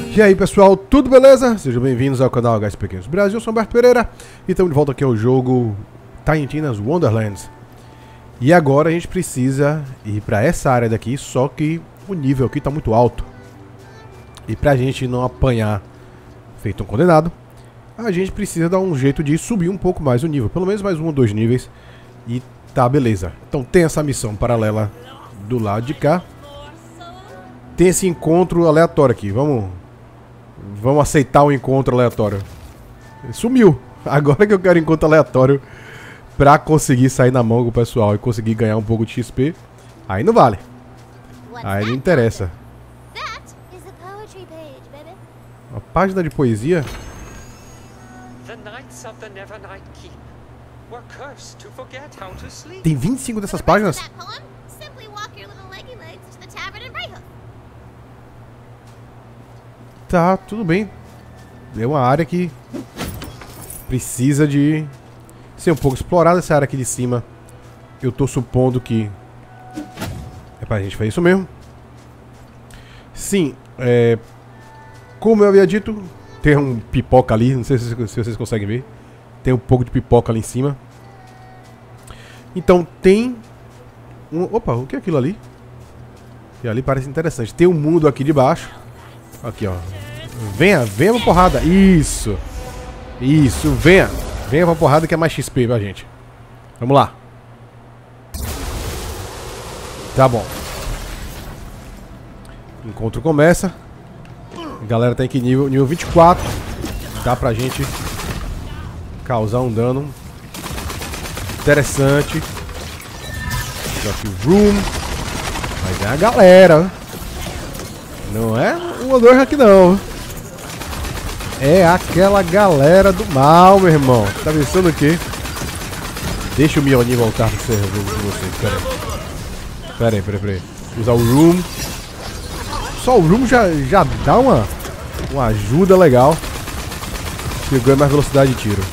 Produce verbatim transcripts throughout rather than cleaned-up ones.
E aí pessoal, tudo beleza? Sejam bem-vindos ao canal H S P Games Brasil, eu sou o Humberto Pereira e estamos de volta aqui ao jogo Tiny Tina's Wonderlands. E agora a gente precisa ir para essa área daqui, só que o nível aqui está muito alto. E pra gente não apanhar feito um condenado, a gente precisa dar um jeito de subir um pouco mais o nível, pelo menos mais um ou dois níveis. E tá, beleza. Então tem essa missão paralela do lado de cá. Tem esse encontro aleatório aqui, vamos... Vamos aceitar o encontro aleatório. Sumiu. Agora que eu quero encontro aleatório pra conseguir sair na mão com o pessoal e conseguir ganhar um pouco de X P. Aí não vale. Aí não interessa. Uma página de poesia. Tem vinte e cinco dessas páginas? Tá, tudo bem. É uma área que precisa de ser um pouco explorada, essa área aqui de cima. Eu tô supondo que é pra gente fazer isso mesmo. Sim, é... como eu havia dito, tem um pipoca ali, não sei se, se vocês conseguem ver. Tem um pouco de pipoca ali em cima. Então tem um... Opa, o que é aquilo ali? E ali parece interessante. Tem um mundo aqui de baixo. Aqui, ó. Venha, venha pra porrada. Isso. Isso, venha. Venha pra porrada que é mais X P pra gente. Vamos lá. Tá bom. O encontro começa. A galera tá aqui nível, nível vinte e quatro. Dá pra gente causar um dano interessante. Aqui room. Mas é a galera. Não é um ou dois aqui não. É aquela galera do mal, meu irmão. Tá pensando o quê? Deixa o Mjolnir voltar pro server de vocês. Pera aí. Pera aí, pera aí, pera aí. Usar o room. Só o room já, já dá uma, uma ajuda legal. Que ganha mais velocidade de tiro.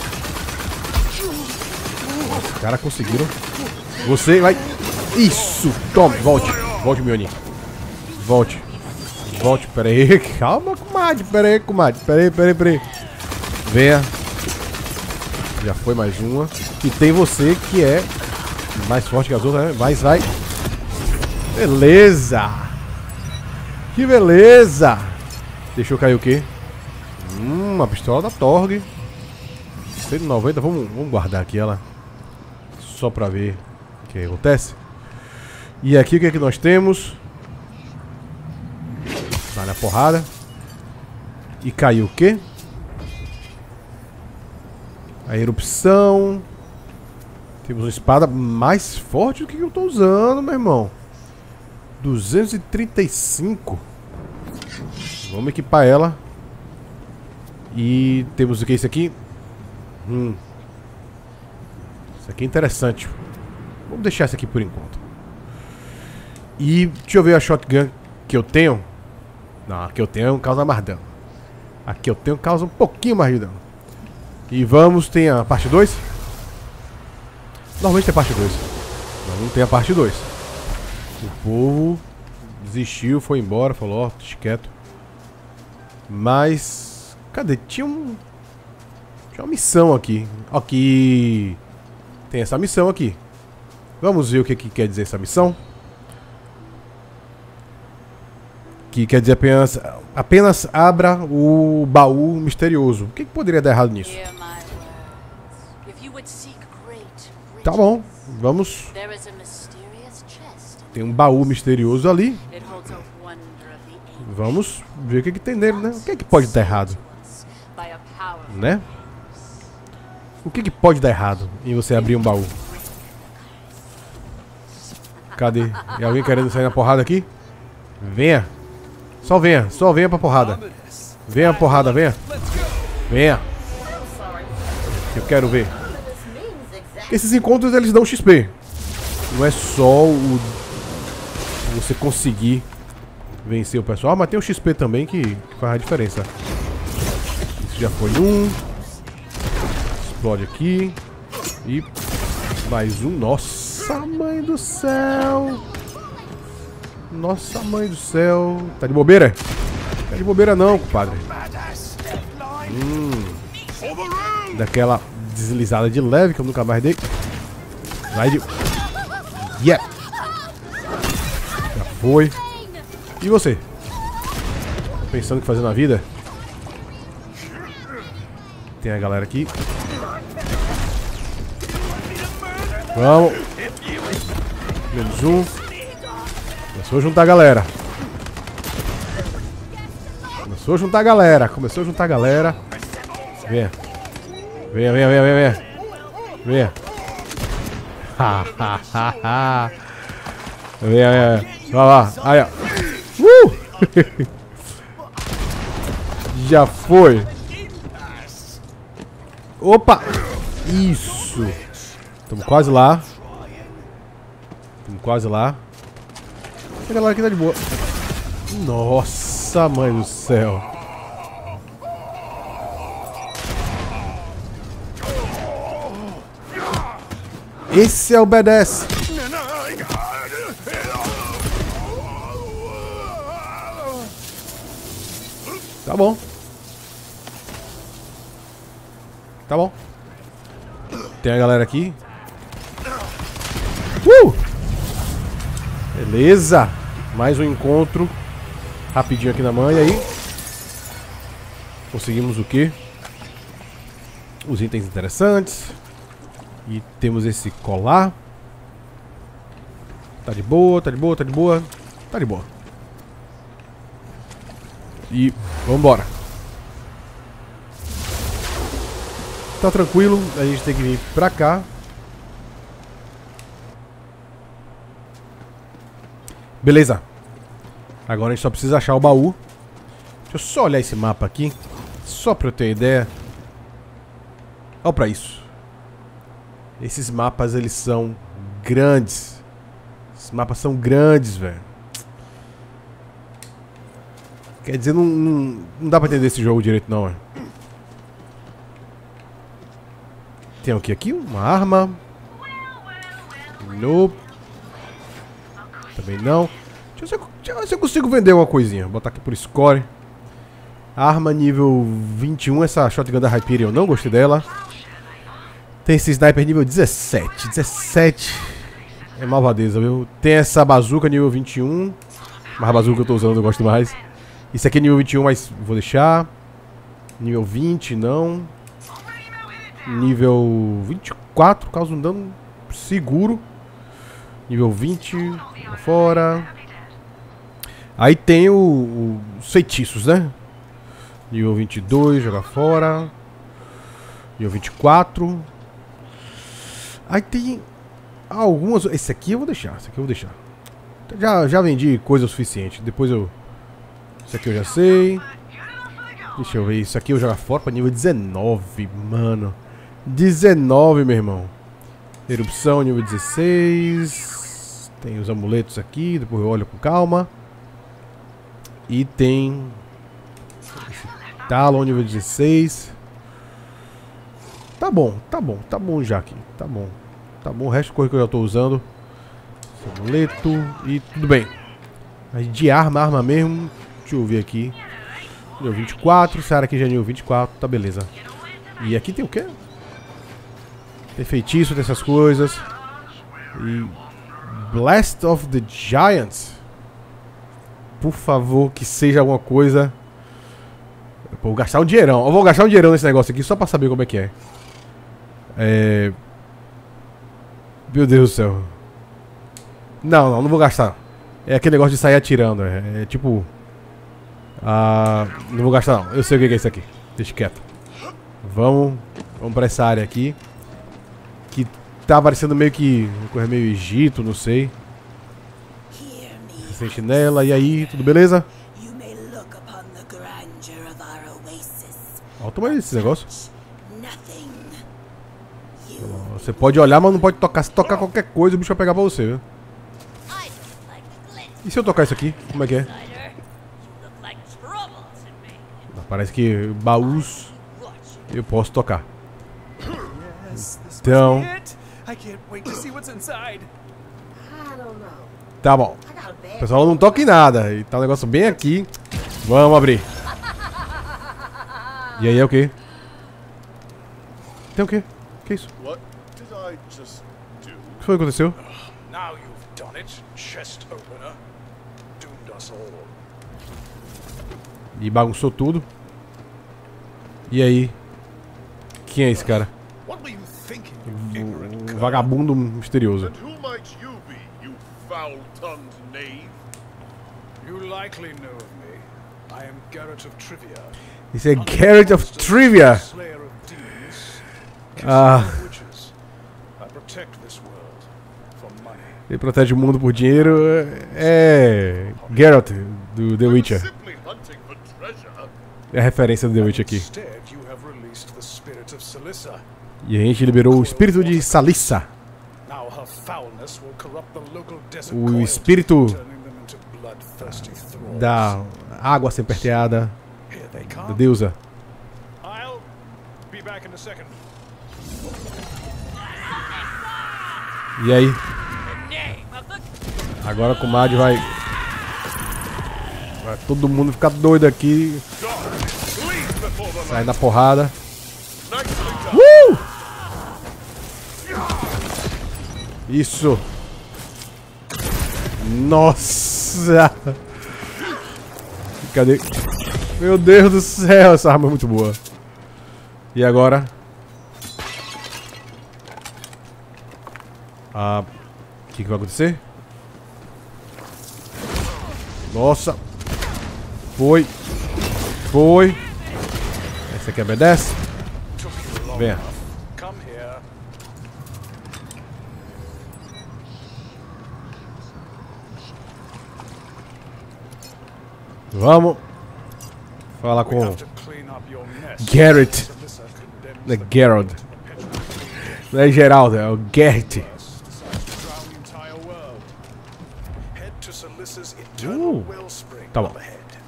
Os caras conseguiram. Você vai... Isso! Tome, volte. Volte, Mjolnir. Volte. Volte, pera aí. Calma, comadre. Pera aí, comadre. Pera aí, pera aí, pera aí. Venha. Já foi mais uma. E tem você que é mais forte que as outras, né? Vai, vai. Beleza. Que beleza. Deixa eu cair o quê? Hum, uma pistola da Torg. cento e noventa. Vamos, vamos guardar aqui ela. Só pra ver o que acontece. E aqui o que é que nós temos? Vai na porrada. E caiu o quê? A erupção. Temos uma espada mais forte do que eu tô usando, meu irmão. duzentos e trinta e cinco. Vamos equipar ela. E temos o que é isso aqui? Hum. Isso aqui é interessante. Vamos deixar isso aqui por enquanto. E deixa eu ver a shotgun que eu tenho. Não, aqui eu tenho causa mais dano. Aqui eu tenho causa um pouquinho mais de dano. E vamos, tem a parte dois? Normalmente tem a parte dois. Mas não tem a parte dois. O povo desistiu, foi embora, falou, ó, deixa quieto. Mas... cadê? Tinha um... Tinha uma missão aqui. Aqui... Tem essa missão aqui. Vamos ver o que, que quer dizer essa missão. Que quer dizer apenas, apenas abra o baú misterioso. O que, que poderia dar errado nisso? Tá bom, vamos. Tem um baú misterioso ali. Vamos ver o que, que tem nele, né? O que, que pode dar errado? Né? O que, que pode dar errado em você abrir um baú? Cadê? É alguém querendo sair na porrada aqui? Venha! Só venha, só venha pra porrada. Venha pra porrada, venha. Venha. Eu quero ver. Esses encontros eles dão X P. Não é só o você conseguir vencer o pessoal, mas tem o X P também que, que faz a diferença. Isso já foi um. Explode aqui. E mais um. Nossa, mãe do céu. Nossa, mãe do céu. Tá de bobeira? Fica de bobeira não, compadre. Hum. Daquela deslizada de leve que eu nunca mais dei. Vai de... Yeah! Já foi. E você? Tá pensando o que fazer na vida? Tem a galera aqui. Vamos. Menos um. Começou a juntar a galera. Começou a juntar a galera. Começou a juntar a galera. Venha. Venha, venha, venha, venha, venha. Venha. Venha, venha. Vai lá. Aí, ó. Uh! Já foi. Opa! Isso. Estamos quase lá. Estamos quase lá. A galera aqui tá de boa. Nossa, mãe do céu. Esse é o B D S. Tá bom. Tá bom. Tem a galera aqui. Uh! Beleza. Mais um encontro. Rapidinho aqui na manha aí. Conseguimos o quê? Os itens interessantes. E temos esse colar. Tá de boa, tá de boa, tá de boa. Tá de boa. E vambora. Tá tranquilo, a gente tem que vir pra cá. Beleza. Agora a gente só precisa achar o baú. Deixa eu só olhar esse mapa aqui. Só pra eu ter ideia. Olha pra isso. Esses mapas, eles são grandes. Esses mapas são grandes, velho. Quer dizer, não, não, não dá pra entender esse jogo direito, não, velho. Tem o que aqui? Uma arma. Nope. Também não. Deixa eu, ver, deixa eu ver se eu consigo vender uma coisinha. Vou botar aqui por score. Arma nível vinte e um. Essa shotgun da Hyperion, eu não gostei dela. Tem esse sniper nível dezessete. dezessete. É malvadeza, viu? Tem essa bazuca nível vinte e um. Mas a bazuca que eu tô usando eu gosto mais. Isso aqui é nível vinte e um, mas vou deixar. Nível vinte, não. Nível vinte e quatro, causa um dano seguro. Nível vinte, fora. Aí tem o, o, os feitiços, né? Nível vinte e dois, jogar fora. Nível vinte e quatro. Aí tem algumas... Esse aqui eu vou deixar, esse aqui eu vou deixar. Já, já vendi coisa o suficiente. Depois eu... Esse aqui eu já sei. Deixa eu ver, isso aqui eu jogar fora pra nível dezenove, mano. dezenove, meu irmão. Erupção, nível dezesseis. Tem os amuletos aqui, depois eu olho com calma. E tem... Talon, nível dezesseis. Tá bom, tá bom, tá bom já aqui. Tá bom, tá bom, o resto da coisa que eu já tô usando. Esse amuleto e tudo bem. Mas de arma, arma mesmo. Deixa eu ver aqui. Nível vinte e quatro, essa área aqui já é nível vinte e quatro, tá beleza. E aqui tem o quê? Tem feitiço dessas coisas. E... Blast of the Giants. Por favor, que seja alguma coisa. Eu vou gastar um dinheirão. Eu vou gastar um dinheirão nesse negócio aqui só pra saber como é que é. É... Meu Deus do céu. Não, não, não vou gastar. É aquele negócio de sair atirando. É, é tipo... Ah, não vou gastar não. Eu sei o que é isso aqui. Deixa quieto. Vamos. Vamos pra essa área aqui. Que tá parecendo meio que... Uma coisa meio Egito, não sei. Sentinela, e aí? Tudo beleza? Ó, toma aí esse negócio. Você pode olhar, mas não pode tocar. Se tocar qualquer coisa, o bicho vai pegar pra você, viu? E se eu tocar isso aqui? Como é que é? Parece que baús eu posso tocar. Então... Tá bom. O pessoal não toca em nada. E tá um negócio bem aqui. Vamos abrir. E aí é o quê? Tem o quê? O que é isso? O que foi que aconteceu? E bagunçou tudo. E aí? Quem é esse cara? Um vagabundo misterioso. Esse é Geralt of Trivia. Ah. Ele protege o mundo por dinheiro. É Geralt do The Witcher. É a referência do The Witcher aqui. E a gente liberou o espírito de Salissa. O espírito da água semperteada da deusa. E aí? Agora o comadre vai... Vai todo mundo ficar doido aqui. Sai da porrada. Uh! Isso. Nossa. Cadê? Meu Deus do céu, essa arma é muito boa. E agora? Ah, o que, que vai acontecer? Nossa. Foi. Foi. Esse aqui obedece. Venha. Vamos falar com Geralt. Não é Geralt. Não é Geraldo, é o Geralt. Uh, tá bom.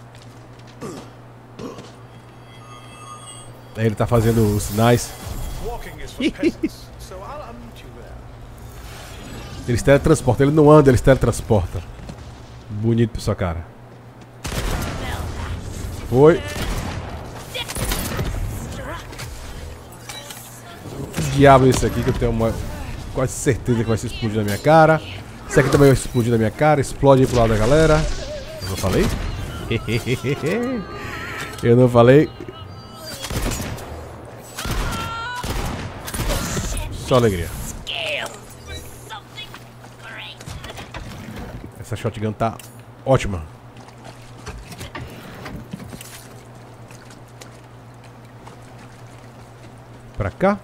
Aí ele tá fazendo os sinais. Ele se teletransporta, ele não anda, ele se teletransporta. Bonito pra sua cara. Foi. Que diabo é esse aqui que eu tenho uma... quase certeza que vai se explodir na minha cara. Esse aqui também vai explodir na minha cara. Explode aí pro lado da galera. Eu não falei? Eu não falei. Só alegria. Essa shotgun tá ótima. Pra cá.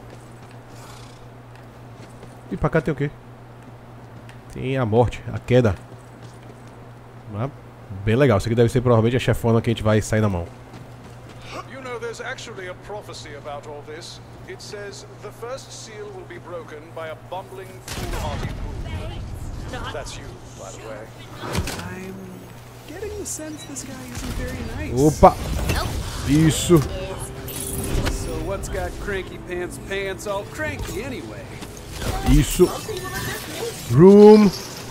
E pra cá tem o quê? Tem a morte, a queda. Ah, bem legal. Isso aqui deve ser provavelmente a chefona que a gente vai sair na mão. You know, there's actually a prophecy about all this. It says the first seal will be broken by a bumbling, foolhardy fool. That's you, by the way. I'm getting the sense this guy isn't very nice. Opa! Isso. So what's got cranky pants pants all cranky anyway? Isso. Room.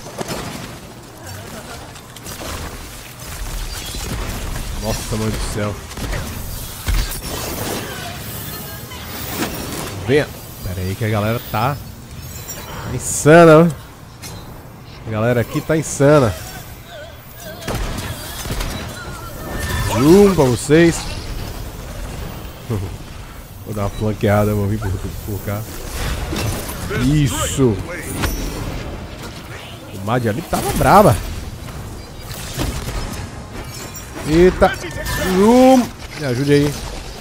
Nossa, mãe do céu. Venha. Pera aí que a galera tá insana, ó. A galera aqui tá insana. Zoom pra vocês. Vou dar uma flanqueada, vou vir por, por cá. Isso. O Mad ali tava brava. Eita. Zoom. Me ajude aí.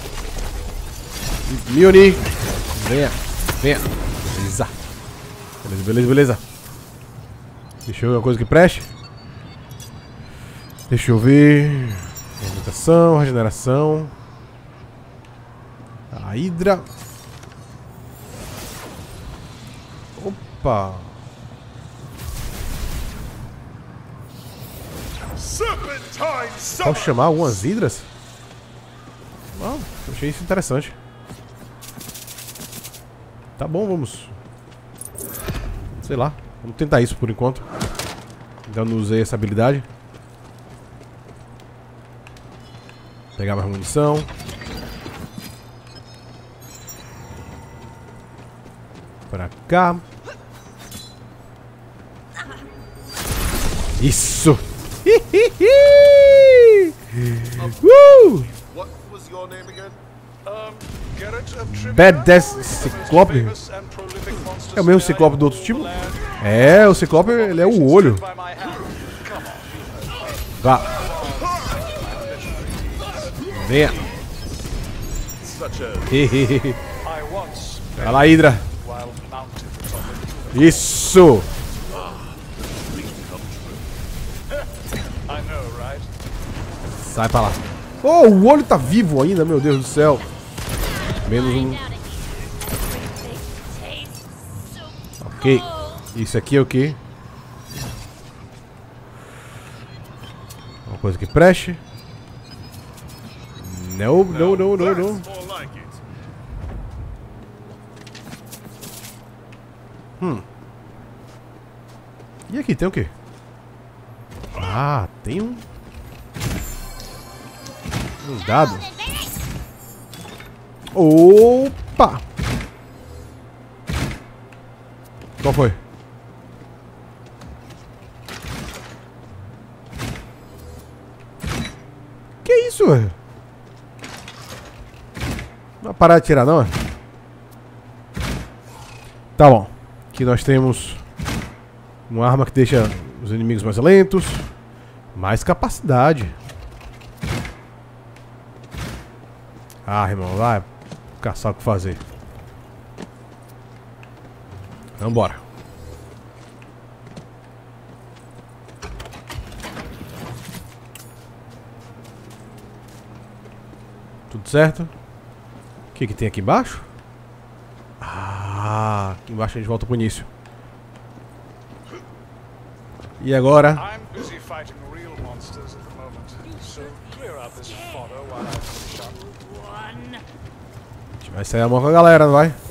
Me unir. Venha. Venha. Beleza. Beleza, beleza, beleza. Deixa eu ver uma coisa que preste. Deixa eu ver. Movimentação, regeneração. A Hydra. Opa. Posso chamar algumas hidras? Ah, achei isso interessante. Tá bom, vamos. Sei lá, vamos tentar isso por enquanto. Ainda não usei essa habilidade. Pegar mais munição. Pra cá. Isso! uh! Badass Ciclope? É o mesmo Ciclope do outro tipo? É, o Ciclope ele é o olho. Vá. Venha. Vai lá, Hydra. Isso! Sai pra lá. Oh, o olho tá vivo ainda, meu Deus do céu. Menos um. Ok. Isso aqui é o quê? Uma coisa que preste. Não, não, não, não, não. Hum. E aqui tem o quê? Ah, tem um... Um dado. Opa! Qual foi? Que isso, velho? Não vai parar de tirar, não, é? Tá bom. Aqui nós temos uma arma que deixa os inimigos mais lentos. Mais capacidade. Ah, irmão, vai caçar o que fazer. Vambora. Tudo certo? O que que tem aqui embaixo? Ah, aqui embaixo a gente volta pro início. E agora? A gente vai sair a mão com a galera, não vai?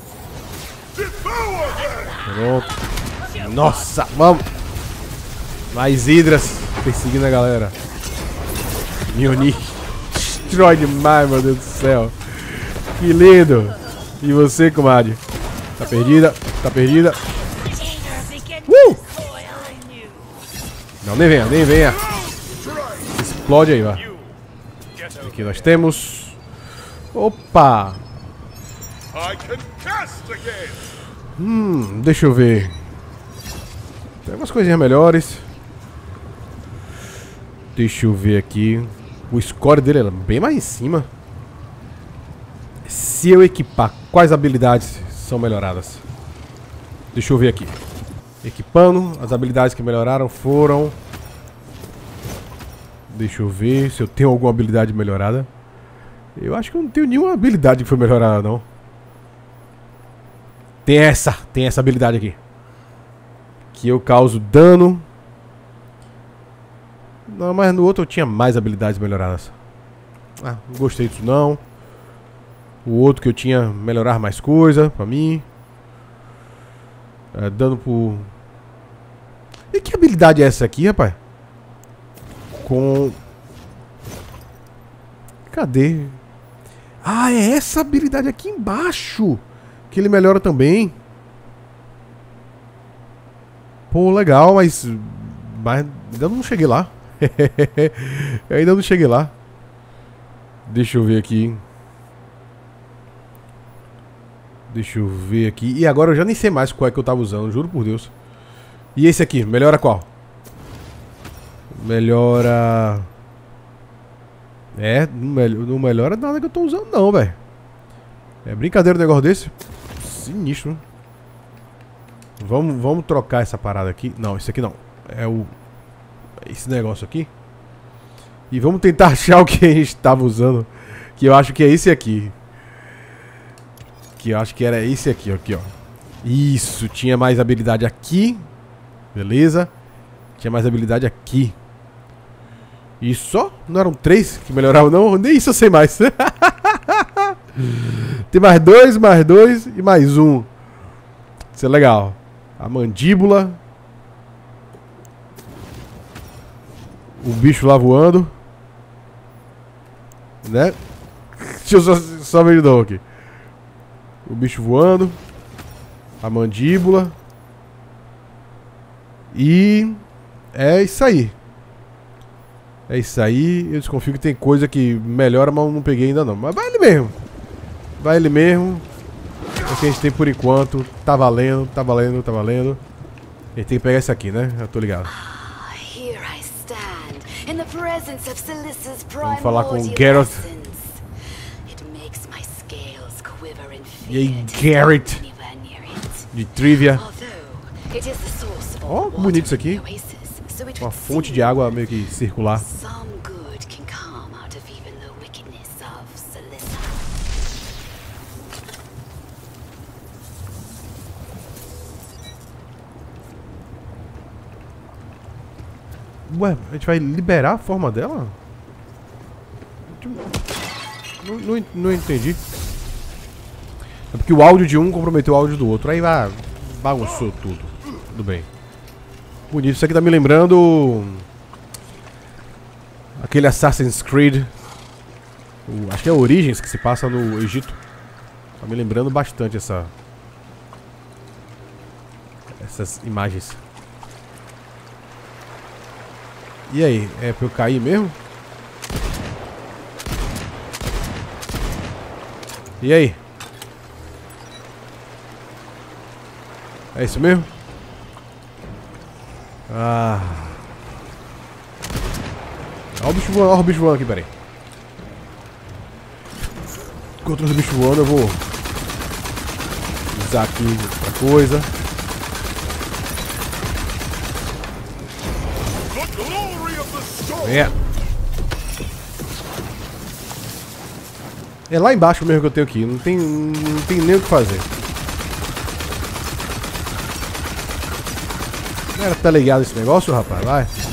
Pronto. Nossa, vamos! Mais hidras perseguindo a galera. Mjolnir. Destrói demais, meu Deus do céu. Que lindo! E você, comadre? Tá perdida? Tá perdida? Uh! Não, nem venha, nem venha. Explode aí, vai. Aqui nós temos... Opa! Hum, deixa eu ver. Tem umas coisinhas melhores. Deixa eu ver aqui. O score dele é bem mais em cima. Se eu equipar, quais habilidades são melhoradas? Deixa eu ver aqui. Equipando, as habilidades que melhoraram foram... Deixa eu ver se eu tenho alguma habilidade melhorada. Eu acho que eu não tenho nenhuma habilidade que foi melhorada, não. Tem essa, tem essa habilidade aqui. Que eu causo dano. Não, mas no outro eu tinha mais habilidades melhoradas. Ah, não gostei disso não. O outro que eu tinha melhorar mais coisa pra mim. É, dano por... E que habilidade é essa aqui, rapaz? Com... Cadê? Ah, é essa habilidade aqui embaixo que ele melhora também. Pô, legal, mas... Mas ainda não cheguei lá. Eu ainda não cheguei lá. Deixa eu ver aqui. Deixa eu ver aqui. E agora eu já nem sei mais qual é que eu tava usando, juro por Deus. E esse aqui, melhora qual? Melhora... É, não melhora nada que eu tô usando não, velho. É brincadeira um negócio desse. Sinistro. Vamos, vamos trocar essa parada aqui. Não, esse aqui não. É o... Esse negócio aqui. E vamos tentar achar o que a gente tava usando. Que eu acho que é esse aqui. Que eu acho que era esse aqui, aqui, ó. Isso, tinha mais habilidade aqui. Beleza. Tinha mais habilidade aqui. E só? Não eram três que melhoravam, não? Nem isso eu sei mais. Tem mais dois, mais dois e mais um. Isso é legal. A mandíbula. O bicho lá voando. Né? Deixa eu só, só ver de novo aqui. O bicho voando. A mandíbula. E... é isso aí. É isso aí. Eu desconfio que tem coisa que melhora, mas eu não peguei ainda não. Mas vai ele mesmo. Vai ele mesmo. É o que a gente tem por enquanto. Tá valendo, tá valendo, tá valendo. A gente tem que pegar esse aqui, né? Eu tô ligado. Vamos falar com o Garrett. E aí, Garrett. De trivia. Ó, oh, bonito isso aqui. Uma fonte de água meio que circular. Ué, a gente vai liberar a forma dela? Não, não, não entendi. É porque o áudio de um comprometeu o áudio do outro. Aí vai, bagunçou tudo. Tudo bem. Bonito. Isso aqui tá me lembrando aquele Assassin's Creed. O, acho que é Origins, que se passa no Egito. Tá me lembrando bastante essa essas imagens. E aí, é pra eu cair mesmo? E aí? É isso mesmo? Ah. Olha o bicho voando, olha o bicho voando aqui, peraí. Enquanto os bichos voando, eu vou usar aqui outra coisa. É. É lá embaixo mesmo que eu tenho aqui. Não tem, não tem nem o que fazer. Galera, tá ligado esse negócio, rapaz? Vai.